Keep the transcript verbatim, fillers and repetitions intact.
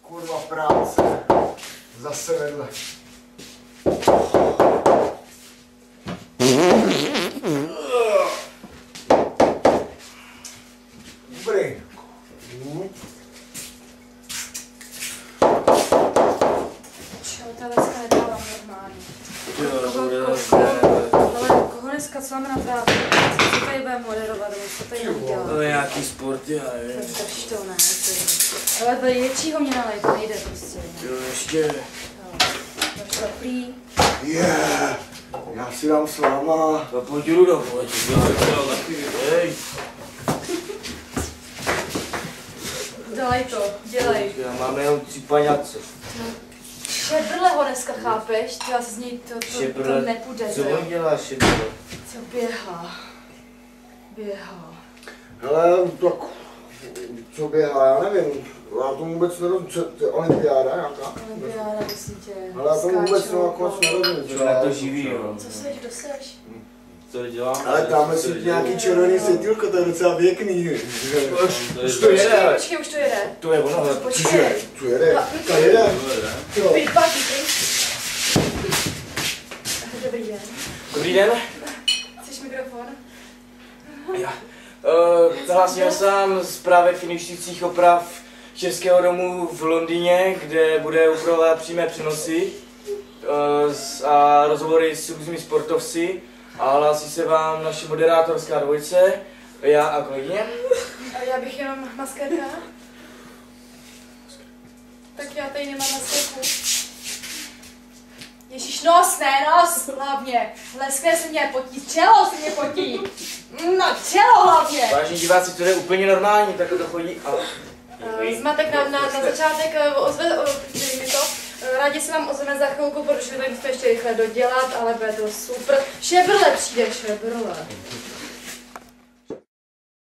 Kurva práce. Zase vedle. Dobrý. Čau, ta dneska nedávám normálně. Jo, Koho, bude koho, ale koho dneska co máme natávat? Co tady budeme moderovat, nebo co tady budeme dělat? to je nějaký sport, já nevím. Drž to, ne, ty. Ale tady většího mě nalej, to nejde prostě. Jo, ještě. Jo. Máš teplý. Yeah. Já si dám s váma. To pojď Rudo, pojď. Já bych dělal taky, hej. Dělej to, dělej. Já máme jenom tři paňace. Šebrle ho dneska, chápeš? Ty z něj to, to, Šebrle? to nepůjde, Co to jo. on dělá šebrle? Co běhá? Běhá. Hele, tak co běhá, já nevím. Já tomu vůbec nerozumím, co to je olympiáda nějaká? Olympiáda, prosím tě. Ale já tomu vůbec Skáčou, jako nerozumím. Čo na to živí, jo. Co seš, kdo seš? Co dělám? Ale tamhle svítí nějaký červený světýlko, to je docela pěkný. Už to jede. Počkej, už to jede. To je ono, ale Počkej. Co jede? To jede? Jo. Pětpáky, ty. Dobrý den. Dobrý den. Chceš mikrofon? Já. Uh, Hlásím sám z právě finišujících oprav Českého domu v Londýně, kde bude upravovat přímé přenosy uh, a rozhovory s různými sportovci. A hlásí se vám naše moderátorská dvojice, já a kolegyně. A já bych jenom maskerka. Tak já tady nemám maskerku. Ježíš, nos, ne nos, hlavně. Leskne se mě potí, čelo se mě potí. No, čelo hlavně. Vážení diváci, to je úplně normální, tak to chodí a... Uh, zmatek na, na, na začátek uh, ozve, uh, mi to. Uh, rádi se vám ozveme za chvilku, protože tady musíme ještě rychle dodělat, ale bude to super. Šebrle přijde, šebrle.